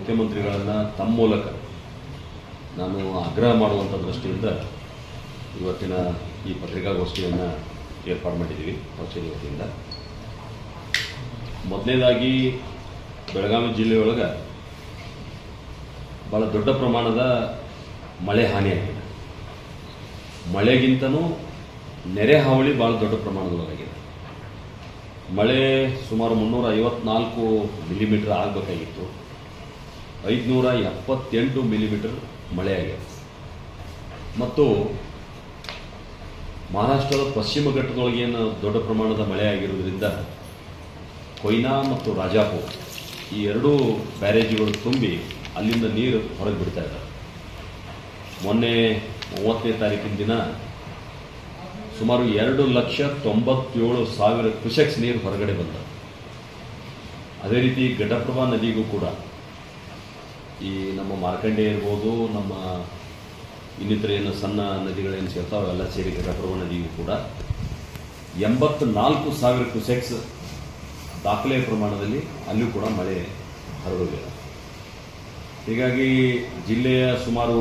ಮುಖ್ಯಮಂತ್ರಿಗಳನ್ನು ತಮ್ಮ ಮೂಲಕ ನಾನು ಆಗ್ರಹ ಮಾಡುವಂಥ ದೃಷ್ಟಿಯಿಂದ ಇವತ್ತಿನ ಈ ಪತ್ರಿಕಾಗೋಷ್ಠಿಯನ್ನು ಏರ್ಪಾಡು ಮಾಡಿದ್ದೀವಿ ಪಕ್ಷದ ವತಿಯಿಂದ. ಮೊದಲನೇದಾಗಿ ಬೆಳಗಾವಿ ಜಿಲ್ಲೆಯೊಳಗೆ ಭಾಳ ದೊಡ್ಡ ಪ್ರಮಾಣದ ಮಳೆ ಹಾನಿಯಾಗಿದೆ. ಮಳೆಗಿಂತನೂ ನೆರೆ ಹಾವಳಿ ಭಾಳ ದೊಡ್ಡ ಪ್ರಮಾಣದೊಳಗಾಗಿದೆ. ಮಳೆ ಸುಮಾರು 354 ಮಿಲಿಮೀಟರ್ ಆಗಬೇಕಾಗಿತ್ತು, 578 ಮಿಲಿಮೀಟರ್ ಮಳೆ ಆಗಿದೆ. ಮತ್ತು ಮಹಾರಾಷ್ಟ್ರದ ಪಶ್ಚಿಮ ಘಟ್ಟದೊಳಗೇನು ದೊಡ್ಡ ಪ್ರಮಾಣದ ಮಳೆ ಆಗಿರೋದ್ರಿಂದ ಕೊಯ್ನಾ ಮತ್ತು ರಾಜಾಪುರ್ ಈ ಎರಡೂ ಬ್ಯಾರೇಜ್ಗಳು ತುಂಬಿ ಅಲ್ಲಿಂದ ನೀರು ಹೊರಗೆ ಬಿಡ್ತಾ ಇದ್ದಾರೆ. ಮೊನ್ನೆ 30ನೇ ತಾರೀಕಿನ ದಿನ ಸುಮಾರು 2,97,000 ಕ್ಯೂಸೆಕ್ಸ್ ನೀರು ಹೊರಗಡೆ ಬಂದ. ಅದೇ ರೀತಿ ಘಟಪ್ರಭಾ ನದಿಗೂ ಕೂಡ ಈ ನಮ್ಮ ಮಾರ್ಕಂಡೆ ಇರ್ಬೋದು, ನಮ್ಮ ಇನ್ನಿತರ ಏನು ಸಣ್ಣ ನದಿಗಳೇನು ಸೇರ್ತಾವೆ ಅವೆಲ್ಲ ಸೇರಿ ಘಟಪ್ರಭಾ ನದಿಗೂ ಕೂಡ 84,000 ಕ್ಯೂಸೆಕ್ಸ್ ದಾಖಲೆಯ ಪ್ರಮಾಣದಲ್ಲಿ ಅಲ್ಲೂ ಕೂಡ ಮಳೆ ಹರಡೋದಿಲ್ಲ. ಹೀಗಾಗಿ ಜಿಲ್ಲೆಯ ಸುಮಾರು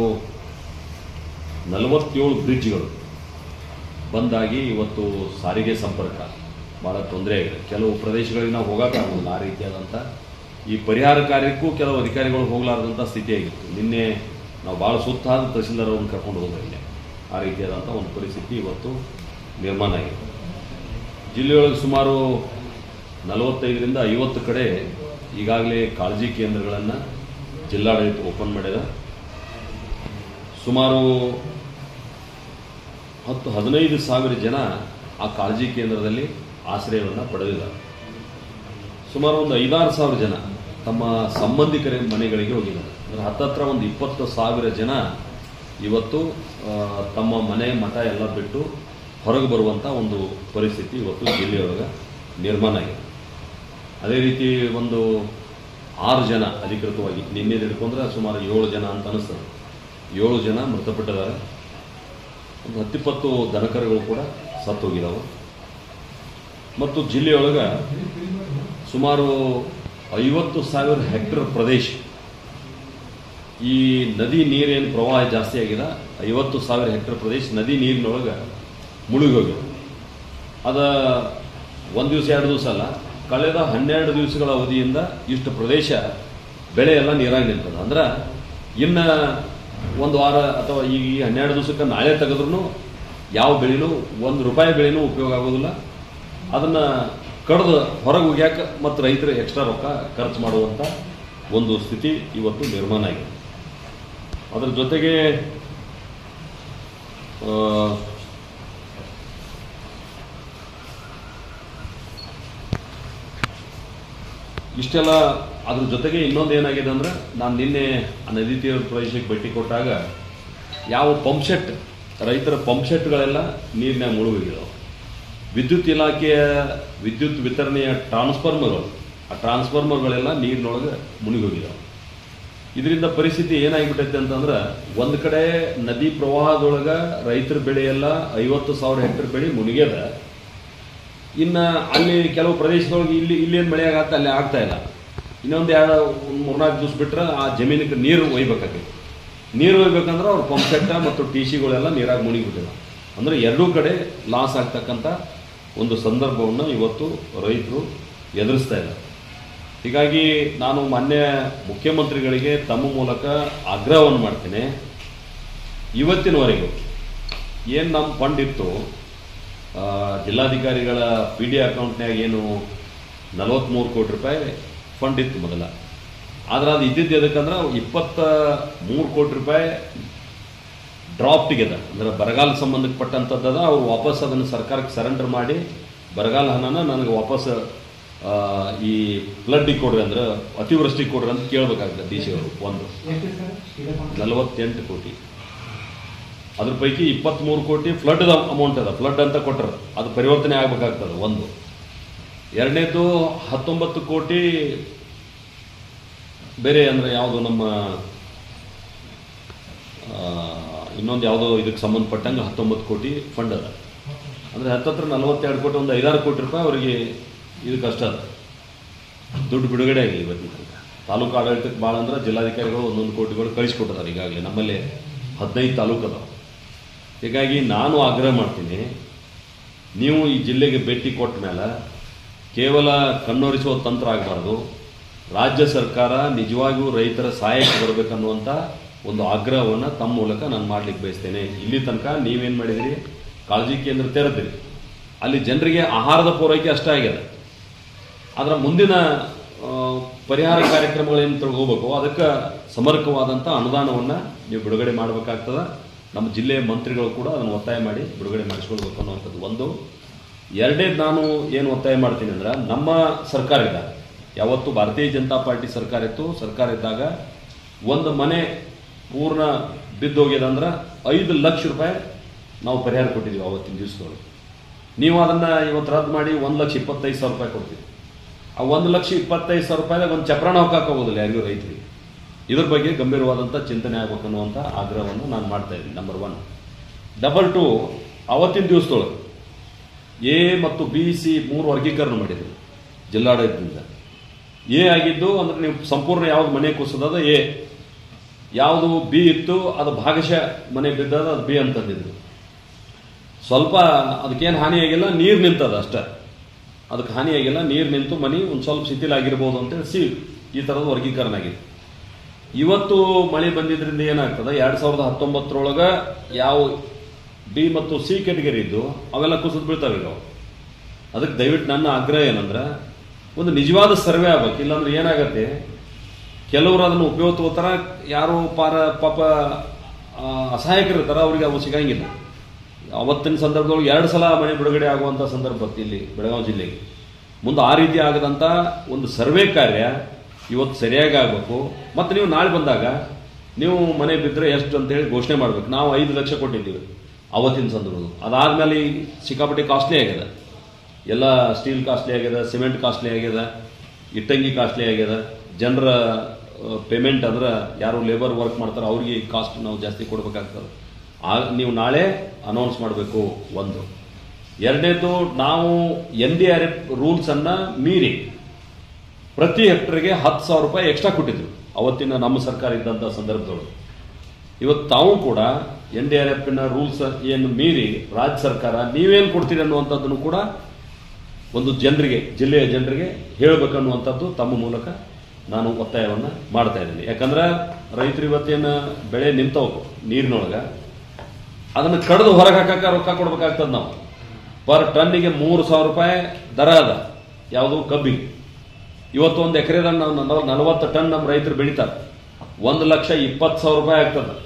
47 ಬ್ರಿಡ್ಜ್ಗಳು ಬಂದಾಗಿ ಇವತ್ತು ಸಾರಿಗೆ ಸಂಪರ್ಕ ಭಾಳ ತೊಂದರೆ ಆಗಿದೆ. ಕೆಲವು ಪ್ರದೇಶಗಳಿಗೆ ನಾವು ಹೋಗೋಕ್ಕಾಗೋದಿಲ್ಲ. ಆ ರೀತಿಯಾದಂಥ ಈ ಪರಿಹಾರ ಕಾರ್ಯಕ್ಕೂ ಕೆಲವು ಅಧಿಕಾರಿಗಳು ಹೋಗಲಾರದಂಥ ಸ್ಥಿತಿಯಾಗಿತ್ತು. ನಿನ್ನೆ ನಾವು ಭಾಳ ಸುತ್ತಾದ ತಹಸೀಲ್ದಾರ್ ಅವ್ರನ್ನ ಕರ್ಕೊಂಡು ಹೋಗೋದಿಲ್ಲ. ಆ ರೀತಿಯಾದಂಥ ಒಂದು ಪರಿಸ್ಥಿತಿ ಇವತ್ತು ನಿರ್ಮಾಣ ಆಗಿದೆ. ಜಿಲ್ಲೆಯೊಳಗೆ ಸುಮಾರು 45ರಿಂದ 50 ಕಡೆ ಈಗಾಗಲೇ ಕಾಳಜಿ ಕೇಂದ್ರಗಳನ್ನು ಜಿಲ್ಲಾಡಳಿತ ಓಪನ್ ಮಾಡಿದ. ಸುಮಾರು 10-15 ಸಾವಿರ ಜನ ಆ ಕಾಳಜಿ ಕೇಂದ್ರದಲ್ಲಿ ಆಶ್ರಯವನ್ನು ಪಡೆದಿದ್ದಾರೆ. ಸುಮಾರು ಒಂದು 5-6 ಸಾವಿರ ಜನ ತಮ್ಮ ಸಂಬಂಧಿಕರ ಮನೆಗಳಿಗೆ ಹೋಗಿದ್ದಾರೆ. ಅಂದರೆ ಹತ್ತತ್ರ ಒಂದು 20,000 ಜನ ಇವತ್ತು ತಮ್ಮ ಮನೆ ಮಠ ಎಲ್ಲ ಬಿಟ್ಟು ಹೊರಗೆ ಬರುವಂಥ ಒಂದು ಪರಿಸ್ಥಿತಿ ಇವತ್ತು ಜಿಲ್ಲೆಯೊಳಗೆ ನಿರ್ಮಾಣ ಆಗಿದೆ. ಅದೇ ರೀತಿ ಒಂದು 6 ಜನ ಅಧಿಕೃತವಾಗಿ ನಿನ್ನೆ ಹಿಡ್ಕೊಂಡ್ರೆ ಸುಮಾರು 7 ಜನ ಅಂತ ಅನಿಸ್ತದೆ. 7 ಜನ ಮೃತಪಟ್ಟಿದ್ದಾರೆ. ಒಂದು 10-20 ದನಕರುಗಳು ಕೂಡ ಸತ್ತೋಗಿದ್ದಾವೆ. ಮತ್ತು ಜಿಲ್ಲೆಯೊಳಗೆ ಸುಮಾರು 50,000 ಹೆಕ್ಟರ್ ಪ್ರದೇಶ ಈ ನದಿ ನೀರೇನು ಪ್ರವಾಹ ಜಾಸ್ತಿ ಆಗಿದೆ, 50,000 ಹೆಕ್ಟರ್ ಪ್ರದೇಶ ನದಿ ನೀರಿನೊಳಗೆ ಮುಳುಗಿ ಹೋಗಿದೆ. ಅದು ಒಂದು ದಿವಸ 2 ದಿವಸ ಅಲ್ಲ, ಕಳೆದ 12 ದಿವಸಗಳ ಅವಧಿಯಿಂದ ಇಷ್ಟು ಪ್ರದೇಶ ಬೆಳೆ ಎಲ್ಲ ನೀರಾಗಿ ನಿಂತದ. ಅಂದ್ರೆ ಇನ್ನು ಒಂದು ವಾರ ಅಥವಾ ಈ 12 ದಿವಸಕ್ಕೆ ನಾಳೆ ತೆಗೆದ್ರೂ ಯಾವ ಬೆಳೆನೂ ₹1 ಬೆಳೆನೂ ಉಪಯೋಗ ಆಗೋದಿಲ್ಲ. ಅದನ್ನು ಕಡ್ದು ಹೊರಗೆ ಹೋಗ್ಯಾಕ ಮತ್ತು ರೈತರು ಎಕ್ಸ್ಟ್ರಾ ರೊಕ್ಕ ಖರ್ಚು ಮಾಡುವಂಥ ಒಂದು ಸ್ಥಿತಿ ಇವತ್ತು ನಿರ್ಮಾಣ ಆಗಿದೆ. ಅದರ ಜೊತೆಗೆ ಇಷ್ಟೆಲ್ಲ ಅದ್ರ ಜೊತೆಗೆ ಇನ್ನೊಂದು ಏನಾಗಿದೆ ಅಂದರೆ, ನಾನು ನಿನ್ನೆ ಆ ನದಿ ತೀರದ ಪ್ರದೇಶಕ್ಕೆ ಭೇಟಿ ಕೊಟ್ಟಾಗ ಯಾವ ಪಂಪ್ಸೆಟ್ ರೈತರ ಪಂಪ್ಸೆಟ್ಗಳೆಲ್ಲ ನೀರಿನ ಮುಳುಗಿದಾವೆ. ವಿದ್ಯುತ್ ಇಲಾಖೆಯ ವಿದ್ಯುತ್ ವಿತರಣೆಯ ಟ್ರಾನ್ಸ್ಫಾರ್ಮರ್ಗಳು, ಆ ಟ್ರಾನ್ಸ್ಫಾರ್ಮರ್ಗಳೆಲ್ಲ ನೀರಿನೊಳಗೆ ಮುಳುಗಿ ಹೋಗಿದ್ದಾವೆ. ಇದರಿಂದ ಪರಿಸ್ಥಿತಿ ಏನಾಗಿಬಿಟ್ಟೈತೆ ಅಂತಂದ್ರೆ, ಒಂದು ಕಡೆ ನದಿ ಪ್ರವಾಹದೊಳಗೆ ರೈತರ ಬೆಳೆಯೆಲ್ಲ 50,000 ಹೆಕ್ಟರ್ ಬೆಳೆ ಮುಳುಗ್ಯದ. ಇನ್ನು ಅಲ್ಲಿ ಕೆಲವು ಪ್ರದೇಶದೊಳಗೆ ಇಲ್ಲೇನು ಮಳೆ ಆಗತ್ತೆ ಅಲ್ಲಿ ಆಗ್ತಾ ಇಲ್ಲ. ಇನ್ನೊಂದು 3-4 ದಿವಸ ಬಿಟ್ಟರೆ ಆ ಜಮೀನಿಗೆ ನೀರು ಒಯ್ಬೇಕಾಗೈತಿ. ನೀರು ಒಯ್ಬೇಕಂದ್ರೆ ಅವ್ರ ಪಂಪ್ಸೆಟ್ಟ ಮತ್ತು ಟಿಸಿಗಳೆಲ್ಲ ನೀರಾಗಿ ಮುಳುಗಿಬಿಟ್ಟಿಲ್ಲ. ಅಂದರೆ ಎರಡೂ ಕಡೆ ಲಾಸ್ ಆಗ್ತಕ್ಕಂಥ ಒಂದು ಸಂದರ್ಭವನ್ನು ಇವತ್ತು ರೈತರು ಎದುರಿಸ್ತಾ ಇದ್ದಾರೆ. ಹೀಗಾಗಿ ನಾನು ಮಾನ್ಯ ಮುಖ್ಯಮಂತ್ರಿಗಳಿಗೆ ತಮ್ಮ ಮೂಲಕ ಆಗ್ರಹವನ್ನು ಮಾಡ್ತೇನೆ, ಇವತ್ತಿನವರೆಗೂ ಏನು ನಮ್ಮ ಫಂಡ್ ಇತ್ತು, ಜಿಲ್ಲಾಧಿಕಾರಿಗಳ PD ಅಕೌಂಟ್ನಾಗ ಏನು 43 ಕೋಟಿ ರೂಪಾಯಿ ಫಂಡ್ ಇತ್ತು ಮೊದಲ. ಆದರೆ ಅದು ಇದ್ದಿದ್ದು ಎದಕ್ಕಂದ್ರೆ 23 ಕೋಟಿ ರೂಪಾಯಿ ಡ್ರಾಫ್ಟಿಗೆ ಅಂದರೆ ಬರಗಾಲ ಸಂಬಂಧಪಟ್ಟಂಥದ್ದದ. ಅವ್ರು ವಾಪಸ್ ಅದನ್ನು ಸರ್ಕಾರಕ್ಕೆ ಸರೆಂಡರ್ ಮಾಡಿ ಬರಗಾಲ ಹಣನ ನನಗೆ ವಾಪಸ್ ಈ ಫ್ಲಡ್ಡಿಗೆ ಕೊಡ್ರಿ ಅಂದ್ರೆ ಅತಿವೃಷ್ಟಿಗೆ ಕೊಡ್ರಿ ಅಂತ ಕೇಳಬೇಕಾಗ್ತದೆ ಡಿ ಸಿ ಅವರು. 48 ಕೋಟಿ, ಅದ್ರ ಪೈಕಿ 23 ಕೋಟಿ ಫ್ಲಡ್ದ ಅಮೌಂಟ್ ಅದ, ಫ್ಲಡ್ ಅಂತ ಕೊಟ್ಟರು, ಅದು ಪರಿವರ್ತನೆ ಆಗಬೇಕಾಗ್ತದೆ ಒಂದು. ಎರಡನೇದು 19 ಕೋಟಿ ಬೇರೆ ಅಂದರೆ ಯಾವುದು ನಮ್ಮ ಇನ್ನೊಂದು ಯಾವುದೋ ಇದಕ್ಕೆ ಸಂಬಂಧಪಟ್ಟಂಗೆ 19 ಕೋಟಿ ಫಂಡ್ ಅದ. ಅಂದರೆ ಹತ್ತತ್ರ 42 ಕೋಟಿ, ಒಂದು 5-6 ಕೋಟಿ ರೂಪಾಯಿ ಅವರಿಗೆ ಇದಕ್ಕೆ ಅಷ್ಟ ಅದ ದುಡ್ಡು ಬಿಡುಗಡೆ ಆಗಿಲ್ಲ ಇವತ್ತಿನ ತನಕ. ತಾಲೂಕು ಆಡಳಿತಕ್ಕೆ ಭಾಳ ಅಂದ್ರೆ ಜಿಲ್ಲಾಧಿಕಾರಿಗಳು 1 ಕೋಟಿಗಳು ಕಳಿಸ್ಕೊಟ್ಟಿದ್ದಾರೆ ಈಗಾಗಲೇ. ನಮ್ಮಲ್ಲಿ 15 ತಾಲೂಕು ಅದಾವೆ. ಹೀಗಾಗಿ ನಾನು ಆಗ್ರಹ ಮಾಡ್ತೀನಿ, ನೀವು ಈ ಜಿಲ್ಲೆಗೆ ಭೇಟಿ ಕೊಟ್ಟ ಮೇಲೆ ಕೇವಲ ಕಣ್ಣೊರೆಸುವ ತಂತ್ರ ಆಗಬಾರ್ದು. ರಾಜ್ಯ ಸರ್ಕಾರ ನಿಜವಾಗಿಯೂ ರೈತರ ಸಹಾಯಕ್ಕೆ ಬರಬೇಕನ್ನುವಂಥ ಒಂದು ಆಗ್ರಹವನ್ನು ತಮ್ಮ ಮೂಲಕ ನಾನು ಮಾಡಲಿಕ್ಕೆ ಬಯಸ್ತೇನೆ. ಇಲ್ಲಿ ತನಕ ನೀವೇನು ಮಾಡಿದಿರಿ, ಕಾಳಜಿ ಕೇಂದ್ರ ತೆರೆದಿರಿ, ಅಲ್ಲಿ ಜನರಿಗೆ ಆಹಾರದ ಪೂರೈಕೆ ಅಷ್ಟೇ ಆಗಿದೆ. ಅದರ ಮುಂದಿನ ಪರಿಹಾರ ಕಾರ್ಯಕ್ರಮಗಳೇನು ಹೋಗಬೇಕು, ಅದಕ್ಕೆ ಸಮರ್ಪಕವಾದಂಥ ಅನುದಾನವನ್ನು ನೀವು ಬಿಡುಗಡೆ ಮಾಡಬೇಕಾಗ್ತದೆ. ನಮ್ಮ ಜಿಲ್ಲೆಯ ಮಂತ್ರಿಗಳು ಕೂಡ ಅದನ್ನು ಒತ್ತಾಯ ಮಾಡಿ ಬಿಡುಗಡೆ ಮಾಡಿಸ್ಕೊಳ್ಬೇಕು ಅನ್ನುವಂಥದ್ದು ಒಂದು. ಎರಡನೇದು ನಾನು ಏನು ಒತ್ತಾಯ ಮಾಡ್ತೀನಿ ಅಂದ್ರೆ, ನಮ್ಮ ಸರ್ಕಾರ ಇದ್ದಾಗ, ಯಾವತ್ತು ಭಾರತೀಯ ಜನತಾ ಪಾರ್ಟಿ ಸರ್ಕಾರ ಇತ್ತು, ಸರ್ಕಾರ ಇದ್ದಾಗ ಒಂದು ಮನೆ ಪೂರ್ಣ ಬಿದ್ದೋಗ್ಯದಂದ್ರೆ 5 ಲಕ್ಷ ರೂಪಾಯಿ ನಾವು ಪರಿಹಾರ ಕೊಟ್ಟಿದ್ದೀವಿ ಅವತ್ತಿನ ದಿವಸದೊಳಗೆ. ನೀವು ಅದನ್ನು ಇವತ್ತು ರದ್ದು ಮಾಡಿ 1,25,000 ರೂಪಾಯಿ ಕೊಡ್ತೀವಿ. ಆ 1,25,000 ರೂಪಾಯಿದಾಗ ಒಂದು ಚಪ್ರಾಣ ಹೋಗೋದಿಲ್ಲ ಯಾರಿಗೂ ರೈತರಿಗೆ. ಇದ್ರ ಬಗ್ಗೆ ಗಂಭೀರವಾದಂಥ ಚಿಂತನೆ ಆಗಬೇಕನ್ನುವಂಥ ಆಗ್ರಹವನ್ನು ನಾನು ಮಾಡ್ತಾ ಇದ್ದೀನಿ. ನಂಬರ್ 1. ನಂಬರ್ 2, ಅವತ್ತಿನ ದಿವಸದೊಳಗೆ ಎ ಮತ್ತು ಬಿ ಸಿ 3 ವರ್ಗೀಕರಣ ಮಾಡಿದ್ರು ಜಿಲ್ಲಾಡಳಿತದಿಂದ. ಎ ಆಗಿದ್ದು ಅಂದ್ರೆ ನೀವು ಸಂಪೂರ್ಣ ಯಾವ್ದು ಮನೆ ಕುಸಿದದ ಎ, ಯಾವುದು ಬಿ ಇತ್ತು ಅದು ಭಾಗಶಃ ಮನೆ ಬಿದ್ದದ ಅದು ಬಿ ಅಂತಂದಿದ್ರು. ಸ್ವಲ್ಪ ಅದಕ್ಕೇನು ಹಾನಿಯಾಗಿಲ್ಲ, ನೀರು ನಿಂತದ ಅಷ್ಟೇ, ಅದಕ್ಕೆ ಹಾನಿಯಾಗಿಲ್ಲ, ನೀರು ನಿಂತು ಮನೆ ಒಂದು ಸ್ವಲ್ಪ ಶಿಥಿಲಾಗಿರ್ಬೋದು ಅಂತೇಳಿ ಸಿ ಈ ಥರದ ವರ್ಗೀಕರಣ ಆಗಿದೆ. ಇವತ್ತು ಮಳೆ ಬಂದಿದ್ರಿಂದ ಏನಾಗ್ತದೆ, 2019 ಯಾವ ಡಿ ಮತ್ತು ಸಿ ಕ್ಯಾಟಗರಿ ಇದ್ದು ಅವೆಲ್ಲ ಕುಸಿದು ಬೀಳ್ತಾವೆ ಈಗ. ಅದಕ್ಕೆ ದಯವಿಟ್ಟು ನನ್ನ ಆಗ್ರಹ ಏನಂದ್ರೆ, ಒಂದು ನಿಜವಾದ ಸರ್ವೆ ಆಗ್ಬೇಕು. ಇಲ್ಲಾಂದ್ರೆ ಏನಾಗತ್ತೆ, ಕೆಲವರು ಅದನ್ನು ಉಪಯೋಗ ತಗೋತಾರ, ಯಾರು ಪಾಪ ಅಸಹಾಯಕರಿರ್ತಾರ, ಅವ್ರಿಗೆ ಅವು ಸಿಗಂಗಿಲ್ಲ. ಅವತ್ತಿನ ಸಂದರ್ಭದೊಳಗೆ 2 ಸಲ ಮನೆ ಬಿಡುಗಡೆ ಆಗುವಂಥ ಸಂದರ್ಭ ಬರ್ತದೆ ಇಲ್ಲಿ ಬೆಳಗಾವಿ ಜಿಲ್ಲೆಗೆ. ಮುಂದೆ ಆ ರೀತಿ ಆಗದಂಥ ಒಂದು ಸರ್ವೆ ಕಾರ್ಯ ಇವತ್ತು ಸರಿಯಾಗಿ ಆಗಬೇಕು. ಮತ್ತು ನೀವು ನಾಳೆ ಬಂದಾಗ ನೀವು ಮನೆ ಬಿದ್ದರೆ ಎಷ್ಟು ಅಂತೇಳಿ ಘೋಷಣೆ ಮಾಡಬೇಕು. ನಾವು 5 ಲಕ್ಷ ಕೊಟ್ಟಿದ್ದೀವಿ ಅವತ್ತಿನ ಸಂದರ್ಭದಲ್ಲಿ. ಅದಾದಮೇಲೆ ಸಿಕ್ಕಾಪಟ್ಟೆ ಕಾಸ್ಟ್ಲಿ ಆಗಿದೆ, ಎಲ್ಲ ಸ್ಟೀಲ್ ಕಾಸ್ಟ್ಲಿ ಆಗಿದೆ, ಸಿಮೆಂಟ್ ಕಾಸ್ಟ್ಲಿ ಆಗಿದೆ, ಇಟ್ಟಂಗಿ ಕಾಸ್ಟ್ಲಿ ಆಗಿದೆ. ಜನರ ಪೇಮೆಂಟ್ ಅಂದ್ರೆ ಯಾರು ಲೇಬರ್ ವರ್ಕ್ ಮಾಡ್ತಾರೆ ಅವ್ರಿಗೆ ಕಾಸ್ಟ್ ನಾವು ಜಾಸ್ತಿ ಕೊಡಬೇಕಾಗ್ತದೆ. ನೀವು ನಾಳೆ ಅನೌನ್ಸ್ ಮಾಡಬೇಕು ಒಂದು. ಎರಡನೇದು, ನಾವು NDRF ರೂಲ್ಸನ್ನು ಮೀರಿ ಪ್ರತಿ ಹೆಕ್ಟರ್ಗೆ 10,000 ರೂಪಾಯಿ ಎಕ್ಸ್ಟ್ರಾ ಕೊಟ್ಟಿದ್ರು ಅವತ್ತಿನ ನಮ್ಮ ಸರ್ಕಾರ ಇದ್ದಂಥ ಸಂದರ್ಭದೊಳಗೆ. ಇವತ್ತು ತಾವು ಕೂಡ NDRFನ ರೂಲ್ಸ್ ಏನು ಮೀರಿ ರಾಜ್ಯ ಸರ್ಕಾರ ನೀವೇನು ಕೊಡ್ತೀರಿ ಅನ್ನುವಂಥದ್ದನ್ನು ಕೂಡ ಒಂದು ಜನರಿಗೆ, ಜಿಲ್ಲೆಯ ಜನರಿಗೆ ಹೇಳಬೇಕನ್ನುವಂಥದ್ದು ತಮ್ಮ ಮೂಲಕ ನಾನು ಒತ್ತಾಯವನ್ನು ಮಾಡ್ತಾ ಇದ್ದೀನಿ. ಯಾಕಂದ್ರೆ ರೈತರು ಇವತ್ತೇನು ಬೆಳೆ ನಿಂತವು ನೀರಿನೊಳಗೆ, ಅದನ್ನು ಕಡಿದು ಹೊರಗೆ ಹಾಕಕ್ಕೆ ರೊಕ್ಕ ಕೊಡ್ಬೇಕಾಗ್ತದೆ. ನಾವು ಪರ್ ಟನ್ನಿಗೆ 3,000 ರೂಪಾಯಿ ದರ ಅದ ಯಾವುದು ಕಬ್ಬಿಗೆ. ಇವತ್ತು ಒಂದು ಎಕರೆದಾಗ ನಾವು 40 ಟನ್ ನಮ್ಮ ರೈತರು ಬೆಳೀತಾರೆ, 1,20,000 ರೂಪಾಯಿ ಆಗ್ತದೆ.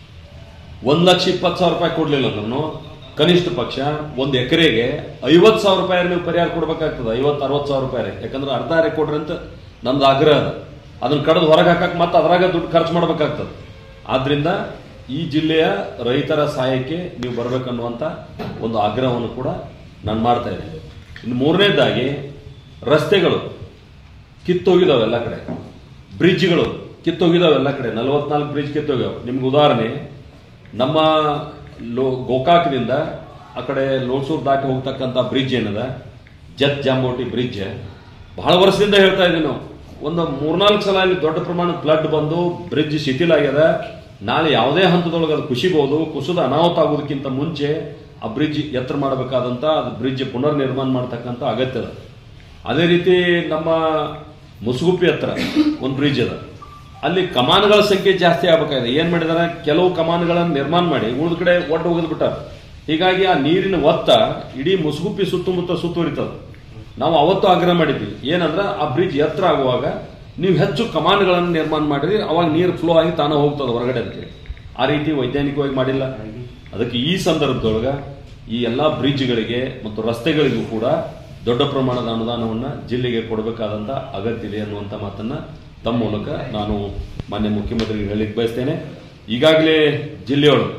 1,20,000 ರೂಪಾಯಿ ಕೊಡ್ಲಿಲ್ಲ ನಾನು ಕನಿಷ್ಠ ಪಕ್ಷ ಒಂದು ಎಕರೆಗೆ 50,000 ರೂಪಾಯಿ ನೀವು ಪರಿಹಾರ ಕೊಡ್ಬೇಕಾಗ್ತದೆ. 50-60,000 ರೂಪಾಯಿ. ಯಾಕಂದ್ರೆ ಅರ್ಧ ಎಕರೆ ಕೊಡ್ರಿ ಅಂತ ನಮ್ದು ಆಗ್ರಹ ಅದ. ಅದನ್ನ ಕಡಿದು ಹೊರಗೆ ಹಾಕಕ್ಕೆ ಮತ್ತೆ ಅದ್ರಾಗ ದುಡ್ಡು ಖರ್ಚು ಮಾಡ್ಬೇಕಾಗ್ತದೆ. ಆದ್ರಿಂದ ಈ ಜಿಲ್ಲೆಯ ರೈತರ ಸಹಾಯಕ್ಕೆ ನೀವು ಬರಬೇಕನ್ನುವಂಥ ಒಂದು ಆಗ್ರಹವನ್ನು ಕೂಡ ನಾನು ಮಾಡ್ತಾ ಇದ್ದೇನೆ. ಇನ್ನು ಮೂರನೇದಾಗಿ, ರಸ್ತೆಗಳು ಕಿತ್ತೋಗಿದಾವೆ ಎಲ್ಲ ಕಡೆ, ಬ್ರಿಡ್ಜ್ಗಳು ಕಿತ್ತೋಗಿದಾವೆ ಎಲ್ಲ ಕಡೆ. 44 ಬ್ರಿಡ್ಜ್ ಕಿತ್ತೋಗ್ಯಾವ. ನಿಮ್ಗೆ ಉದಾಹರಣೆ, ನಮ್ಮ ಗೋಕಾಕದಿಂದ ಆ ಕಡೆ ಲೋಡ್ಸೂರು ದಾಟಿ ಹೋಗ್ತಕ್ಕಂಥ ಬ್ರಿಡ್ಜ್ ಏನದ, ಜತ್ ಜಾಂಬೋಟಿ ಬ್ರಿಡ್ಜ್, ಬಹಳ ವರ್ಷದಿಂದ ಹೇಳ್ತಾ ಇದ್ದೀವಿ ನಾವು. ಒಂದು 3-4 ಸಲ ಇಲ್ಲಿ ದೊಡ್ಡ ಪ್ರಮಾಣದ ಫ್ಲಡ್ ಬಂದು ಬ್ರಿಡ್ಜ್ ಶಿಥಿಲಾಗ್ಯದ. ನಾಳೆ ಯಾವುದೇ ಹಂತದೊಳಗೆ ಅದು ಕುಸಿಬಹುದು. ಕುಸಿದ ಅನಾಹುತ ಆಗೋದಕ್ಕಿಂತ ಮುಂಚೆ ಆ ಬ್ರಿಡ್ಜ್ ಎತ್ತರ ಮಾಡಬೇಕಾದಂಥ, ಅದು ಬ್ರಿಡ್ಜ್ ಪುನರ್ ನಿರ್ಮಾಣ ಮಾಡ್ತಕ್ಕಂಥ ಅಗತ್ಯ ಅದ. ಅದೇ ರೀತಿ ನಮ್ಮ ಮುಸುಗುಪ್ಪಿ ಹತ್ರ ಒಂದು ಬ್ರಿಡ್ಜ್ ಅದ, ಅಲ್ಲಿ ಕಮಾನುಗಳ ಸಂಖ್ಯೆ ಜಾಸ್ತಿ ಆಗಬೇಕಾಗಿದೆ. ಏನ್ ಮಾಡಿದಾರೆ, ಕೆಲವು ಕಮಾನುಗಳನ್ನು ನಿರ್ಮಾಣ ಮಾಡಿ ಉಳಿದ ಕಡೆ ಒಟ್ಟು ಹೋಗಿದ್ ಬಿಟ್ಟಾರ. ಹೀಗಾಗಿ ಆ ನೀರಿನ ಒತ್ತ ಇಡೀ ಮುಸುಗುಪ್ಪಿ ಸುತ್ತಮುತ್ತ ಸುತ್ತುವರಿತದ. ನಾವು ಅವತ್ತು ಆಗ್ರಹ ಮಾಡಿದ್ವಿ, ಏನಂದ್ರೆ ಆ ಬ್ರಿಡ್ಜ್ ಎತ್ತರ ಆಗುವಾಗ ನೀವು ಹೆಚ್ಚು ಕಮಾನುಗಳನ್ನು ನಿರ್ಮಾಣ ಮಾಡಿರಿ, ಅವಾಗ ನೀರು ಫ್ಲೋ ಆಗಿ ತಾನೇ ಹೋಗ್ತದೆ ಹೊರಗಡೆ ಅಂತೇಳಿ. ಆ ರೀತಿ ವೈಜ್ಞಾನಿಕವಾಗಿ ಮಾಡಿಲ್ಲ. ಅದಕ್ಕೆ ಈ ಸಂದರ್ಭದೊಳಗೆ ಈ ಎಲ್ಲ ಬ್ರಿಡ್ಜ್ಗಳಿಗೆ ಮತ್ತು ರಸ್ತೆಗಳಿಗೂ ಕೂಡ ದೊಡ್ಡ ಪ್ರಮಾಣದ ಅನುದಾನವನ್ನು ಜಿಲ್ಲೆಗೆ ಕೊಡಬೇಕಾದಂಥ ಅಗತ್ಯ ಇದೆ ಅನ್ನುವಂಥ ಮಾತನ್ನ ತಮ್ಮ ಮೂಲಕ ನಾನು ಮಾನ್ಯ ಮುಖ್ಯಮಂತ್ರಿಗೆ ಹೇಳಲಿಕ್ಕೆ ಬಯಸ್ತೇನೆ. ಈಗಾಗಲೇ ಜಿಲ್ಲೆಯೊಳಗೆ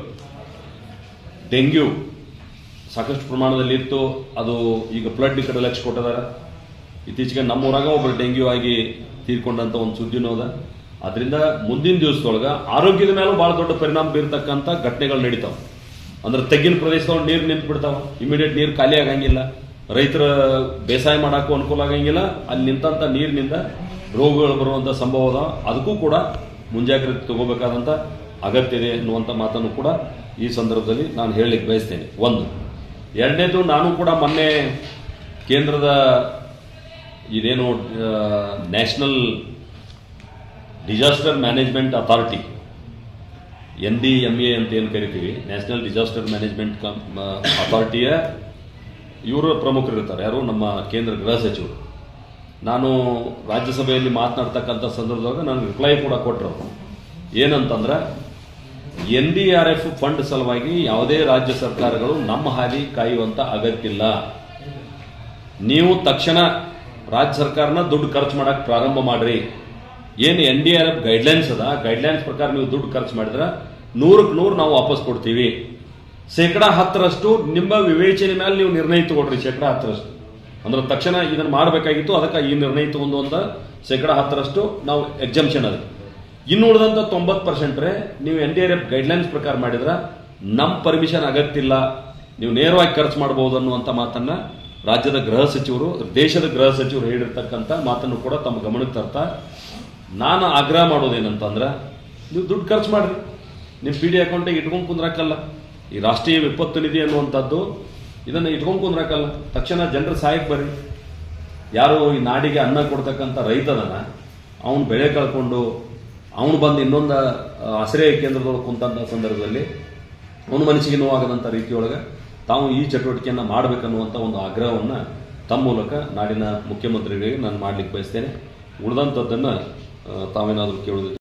ಡೆಂಗ್ಯೂ ಸಾಕಷ್ಟು ಪ್ರಮಾಣದಲ್ಲಿ ಇತ್ತು. ಅದು ಈಗ ಫ್ಲಡ್ ಕಡೆ ಲಕ್ಷ್ಯ ಕೊಟ್ಟಿದ್ದಾರೆ. ಇತ್ತೀಚೆಗೆ ನಮ್ಮೂರಾಗ ಒಬ್ಬರು ಡೆಂಗ್ಯೂ ಆಗಿ ತೀರ್ಕೊಂಡಂತ ಒಂದು ಸುದ್ದಿನೂ ಅದ. ಅದರಿಂದ ಮುಂದಿನ ದಿವಸದೊಳಗೆ ಆರೋಗ್ಯದ ಮೇಲೂ ಬಹಳ ದೊಡ್ಡ ಪರಿಣಾಮ ಬೀರ್ತಕ್ಕಂಥ ಘಟನೆಗಳು ನಡೀತಾವ. ಅಂದ್ರೆ ತಗ್ಗಿನ ಪ್ರದೇಶದೊಳಗೆ ನೀರು ನಿಂತು ಬಿಡ್ತಾವ, ಇಮಿಡಿಯೇಟ್ ನೀರು ಖಾಲಿ ಆಗಂಗಿಲ್ಲ, ರೈತರ ಬೇಸಾಯ ಮಾಡಕ್ಕೂ ಅನುಕೂಲ ಆಗಂಗಿಲ್ಲ. ಅಲ್ಲಿ ನಿಂತಂತ ನೀರಿನಿಂದ ರೋಗಗಳು ಬರುವಂಥ ಸಂಭವದ ಅದಕ್ಕೂ ಕೂಡ ಮುಂಜಾಗ್ರತೆ ತಗೋಬೇಕಾದಂಥ ಅಗತ್ಯ ಇದೆ ಎನ್ನುವಂಥ ಮಾತನ್ನು ಕೂಡ ಈ ಸಂದರ್ಭದಲ್ಲಿ ನಾನು ಹೇಳಲಿಕ್ಕೆ ಬಯಸ್ತೇನೆ. ಒಂದು. ಎರಡನೇದು, ನಾನು ಕೂಡ ಮೊನ್ನೆ ಕೇಂದ್ರದ ಇದೇನು national disaster management authority NDMA ಅಂತ ಏನು ಕರಿತೀವಿ, ನ್ಯಾಷನಲ್ ಡಿಸಾಸ್ಟರ್ ಮ್ಯಾನೇಜ್ಮೆಂಟ್ ಅಥಾರಿಟಿಯ ಇವರು ಪ್ರಮುಖರಿರ್ತಾರೆ. ಯಾರು? ನಮ್ಮ ಕೇಂದ್ರ ಗೃಹ ಸಚಿವರು. ನಾನು ರಾಜ್ಯಸಭೆಯಲ್ಲಿ ಮಾತನಾಡ್ತಕ್ಕಂಥ ಸಂದರ್ಭದಾಗ ನಾನು ರಿಪ್ಲೈ ಕೂಡ ಕೊಟ್ಟರು. ಏನಂತಂದ್ರೆ, NDRF ಫಂಡ್ ಸಲುವಾಗಿ ಯಾವುದೇ ರಾಜ್ಯ ಸರ್ಕಾರಗಳು ನಮ್ಮ ಹಾದಿ ಕಾಯುವಂತ ಅಗತ್ಯ ಇಲ್ಲ. ನೀವು ತಕ್ಷಣ ರಾಜ್ಯ ಸರ್ಕಾರನ ದುಡ್ಡು ಖರ್ಚು ಮಾಡಕ್ ಪ್ರಾರಂಭ ಮಾಡ್ರಿ. ಏನು NDRF ಗೈಡ್ಲೈನ್ಸ್ ಅದ, ಗೈಡ್ಲೈನ್ಸ್ ಪ್ರಕಾರ ನೀವು ದುಡ್ಡು ಖರ್ಚು ಮಾಡಿದ್ರೆ 100ಕ್ಕೆ 100 ನಾವು ವಾಪಸ್ ಕೊಡ್ತೀವಿ. 10% ನಿಮ್ಮ ವಿವೇಚನೆ ಮೇಲೆ ನೀವು ನಿರ್ಣಯ ತಗೊಳ್ರಿ. 10% ಅಂದ್ರೆ ತಕ್ಷಣ ಇದನ್ನು ಮಾಡಬೇಕಾಗಿತ್ತು, ಅದಕ್ಕೆ ಈ ನಿರ್ಣಯ ತಗೊಂಡು ಅಂತ 10% ನಾವು ಎಕ್ಸಂಪ್ಷನ್ ಅದ. ಇನ್ನು ಉಳಿದಂತ 90% ನೀವು NDRF ಗೈಡ್ಲೈನ್ಸ್ ಪ್ರಕಾರ ಮಾಡಿದ್ರೆ ನಮ್ಮ ಪರ್ಮಿಷನ್ ಅಗತ್ಯ ಇಲ್ಲ, ನೀವು ನೇರವಾಗಿ ಖರ್ಚು ಮಾಡಬಹುದು ಅನ್ನುವಂಥ ಮಾತನ್ನ ರಾಜ್ಯದ ಗೃಹ ಸಚಿವರು, ದೇಶದ ಗೃಹ ಸಚಿವರು ಹೇಳಿರ್ತಕ್ಕಂಥ ಮಾತನ್ನು ಕೂಡ ತಮ್ಮ ಗಮನಕ್ಕೆ ತರ್ತಾ ನಾನು ಆಗ್ರಹ ಮಾಡೋದೇನಂತಂದ್ರೆ, ನೀವು ದುಡ್ಡು ಖರ್ಚು ಮಾಡ್ರಿ, ನಿಮ್ಮ PD ಅಕೌಂಟಿಗೆ ಇಟ್ಕೊಂಡು ಕುಂದ್ರಾಕಲ್ಲ. ಈ ರಾಷ್ಟ್ರೀಯ ವಿಪತ್ತು ನಿಧಿ ಅನ್ನುವಂಥದ್ದು ಇದನ್ನು ಇಟ್ಕೊಂಡು ಕುಂದ್ರಾಕಲ್ಲ. ತಕ್ಷಣ ಜನರ ಸಹಾಯಕ್ಕೆ ಬರ್ರಿ. ಯಾರು ಈ ನಾಡಿಗೆ ಅನ್ನ ಕೊಡ್ತಕ್ಕಂಥ ರೈತದನ್ನ ಅವನು ಬೆಳೆ ಕಳ್ಕೊಂಡು ಅವನು ಬಂದು ಇನ್ನೊಂದು ಆಶ್ರಯ ಕೇಂದ್ರದೊಳಗೆ ಕುಂತಂಥ ಸಂದರ್ಭದಲ್ಲಿ ಅವನ ಮನಸ್ಸಿಗೆ ನೋವಾಗದಂಥ ರೀತಿಯೊಳಗೆ ತಾವು ಈ ಚಟುವಟಿಕೆಯನ್ನು ಮಾಡಬೇಕನ್ನುವಂಥ ಒಂದು ಆಗ್ರಹವನ್ನು ತಮ್ಮ ಮೂಲಕ ನಾಡಿನ ಮುಖ್ಯಮಂತ್ರಿಗಳಿಗೆ ನಾನು ಮಾಡಲಿಕ್ಕೆ ಬಯಸ್ತೇನೆ. ಉಳಿದಂಥದ್ದನ್ನು ತಾವೇನಾದರೂ ಕೇಳೋದು